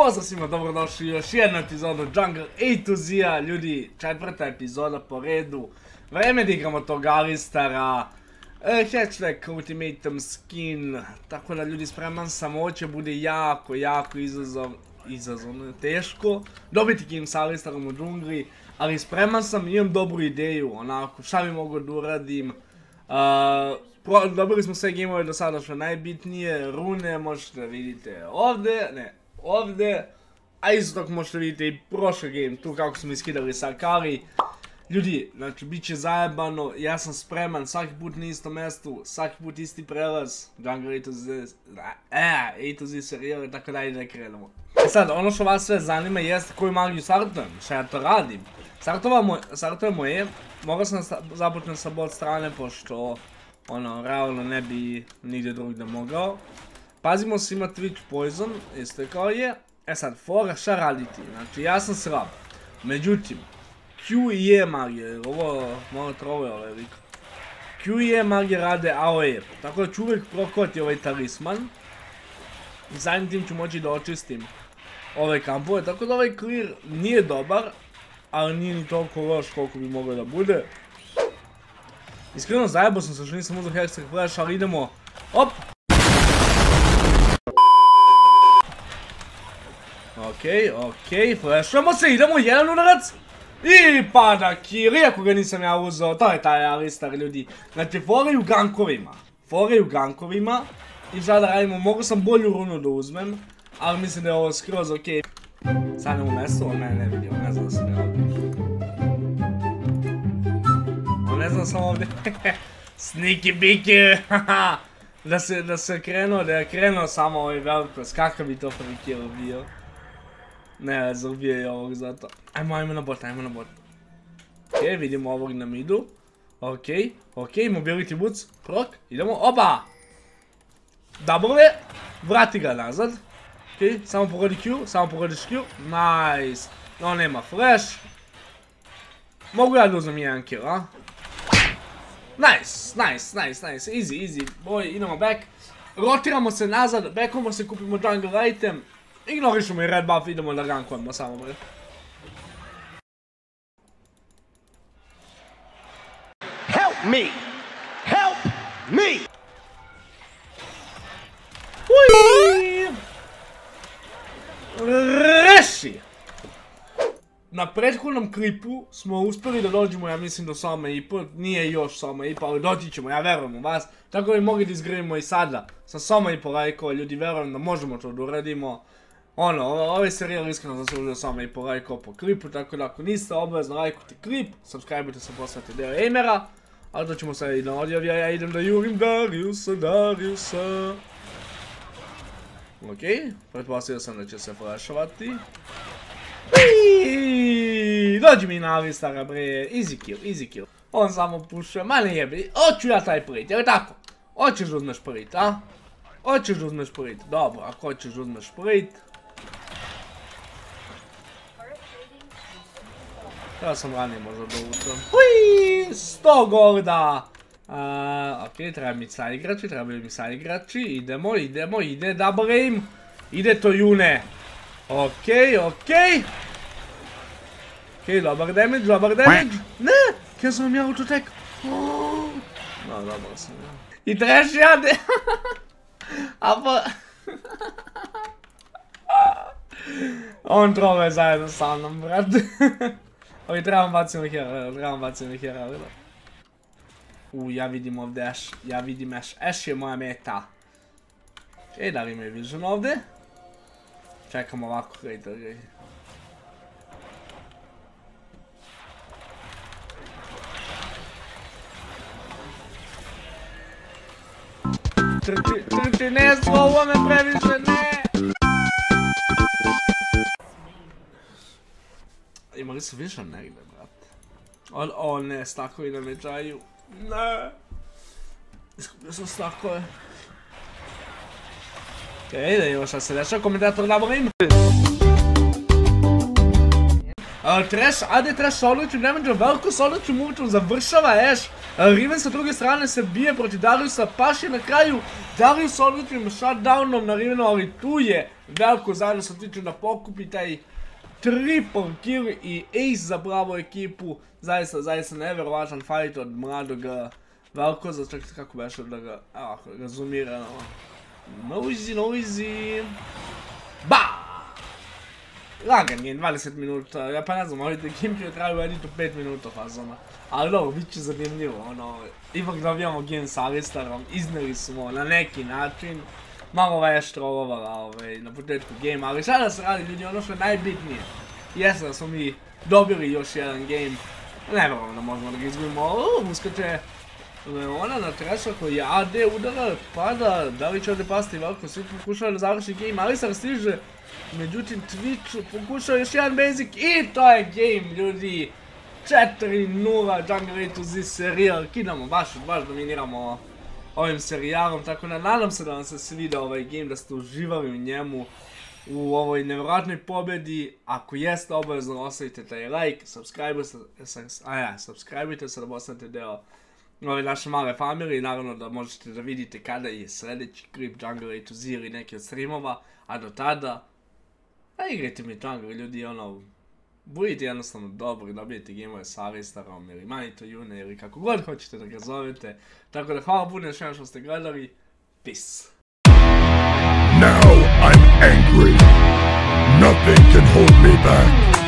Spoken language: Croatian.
Pozdrav svima, dobrodošli u još jednu epizodu Jungle A to Z-a, ljudi, četvrta epizoda po redu. Vreme da igramo tog Alistara, Hatchback Ultimatum skin, tako da ljudi spreman sam, ovo će bude jako izazovno, teško dobiti game s Alistarom u džungli, ali spreman sam, imam dobru ideju, onako, šta bi mogo da uradim. Dobili smo sve gameove do sada što najbitnije, rune možete da vidite ovdje, a isto tako možete vidjeti i prošli game, tu kako smo iskidali sa Akali. Ljudi, znači bit će zajebano, ja sam spreman, svaki put na istom mjestu, svaki put isti prelaz, Jungle A to Z serijale, tako da ide krenemo. Sad, ono što vas sve zanima jeste koju magiju startujem, šta ja to radim. Startujemo je, mogao sam započnem sa bot strane, pošto realno ne bi nigdje drugdje mogao. Pazimo se, ima Twitch Poison, isto kao je. E sad, fora šta raditi, znači ja sam slab. Međutim, Q i E magije, ovo malo trove ovaj lik. Q i E magije rade AOE, tako da ću uvijek prokoti ovaj talisman. I samim tim ću moći da očistim ove kampove, tako da ovaj clear nije dobar, ali nije ni toliko loš koliko bi mogao da bude. Iskreno zajebao sam se što nisam uzeo Hextech Flash, ali idemo, op! Okej, flashujemo se, idemo, jedan udarac! I pada kill, iako ga nisam ja uzeo, to je taj Alistar ljudi. Znači, fore u gankovima, i sada radimo, mogu sam bolju runu da uzmem, ali mislim da je ovo skroz okej. Stavljam u mesto, on mene ne vidi, on ne zna da sam ja ovdje. On ne zna da sam ovdje. Sneaky biki, haha. Da je krenuo samo ovaj Velkos, kakav bi to free kill bio. Ne, zaubio je ovog zato. Ajmo na bot. Okej, vidimo ovog na midu. Okej, mobility boots, prok, idemo, oba! Double, vrati ga nazad. Okej, samo pogodi Q, nice. No, nema flash. Mogu ja da uzmem jedan kill, a? Nice, easy, boy, idemo back. Rotiramo se nazad, backamo se, kupimo jungle item. Ignorišemo i red buff, idemo da gankujemo samo bre. Help me! Uiii! Reši! Na prethodnom klipu smo uspjeli da dođemo, ja mislim, do Soma IPO, nije još Soma IPO, ali doći ćemo, ja verujem u vas. Tako da bi mogli da izgradimo i sada sa Soma IPO lajkova, ljudi, verujem da možemo to da uradimo. Ovaj serijal iskreno zaslužuje Soma IPO lajkova po klipu, tako da ako niste obavezno lajkujte klip, subscribe-ujte se, postavite deo Amera. Ali to ćemo sad i na odjavlja, ja idem da jurim Dariusa. Okej, pretpostavio sam da će se flashovati. Dođi mi na Alistara bre, easy kill. On samo pušuje, ma ne jebi, hoću ja taj prit, jer tako? Hoćeš da uzmeš prit, a? Dobro, ako hoćeš da uzmeš prit. Treba sam ranije možda da uđem. 100 golda! Okej, treba mi side igrači, ide double aim. Ide to June. Okej, dobar damage. Ne, kaj sam vam ja autotek. No, dobro sam ja. I trash jade. On trove zajedno sa mnom, brat. Ovi, trebam baciti na hera, ja vidim ovdje Ash, Ash je moja meta. Da li imaju vision ovdje? Čekam ovako, gledajte. Trči, ne slovo me previše, ne! Imali su vision negdje, brat. O ne, stakovi na međaju. Ne! Iskupio sam stakove. Okej, da imamo šta se dešava, komentator Double Aim. Trash Soldić, Nemanđa Veljko Soldić Mučom završava Ash. Riven sa druge strane se bije proti Dariusa, Paš je na kraju Darius Soldićim shutdownom na Rivenu, ali tu je Veljko zajedno sa Twitchom da pokupi taj triple kill i ace za pravu ekipu. Zaista neverovatan fight od mladog Veljkoza, čekajte kako beše da ga razumira. Noisy. Ba! Lagan je 20 minuta, ja pa ne znam, ovdje gameplay traju edito 5 minuta fazona. Ali dobro, bit će zanimljivo, ipak dobijamo game sa Alistarom, izneli smo na neki način. Malo veš trollovala na početku game, ali sada se radi ljudi, ono što je najbitnije. Jeste da smo mi dobili još jedan game, ne vjerujem da možemo da ga izgubimo, uskače Leona na Trasha koji je AD udara, pada, da li će ovdje pasti Veljko, svi pokušava da završi game, Alistar stiže, međutim Twitch pokušao još jedan basic i to je game ljudi, 4-0 Jungle A to Z serijal, kidamo, baš dominiramo ovim serijalom, tako da nadam se da vam se sviđa ovaj game, da ste uživali u njemu, u ovoj nevjerojatnoj pobjedi. Ako jeste, obavezno ostavite taj like, subscribe-ite se da postanete deo ove naše male familije, naravno da možete da vidite kada je sljedeći klip Jungle A to Z ili neki od streamova, a do tada, igrajte mi Jungle ljudi, budite jednostavno dobri, dobijete gamove sa Alistarom ili Manito June ili kako god hoćete da ga zovete, tako da hvala puno još jednom što ste gledali, peace. Now I'm angry. Nothing can hold me back.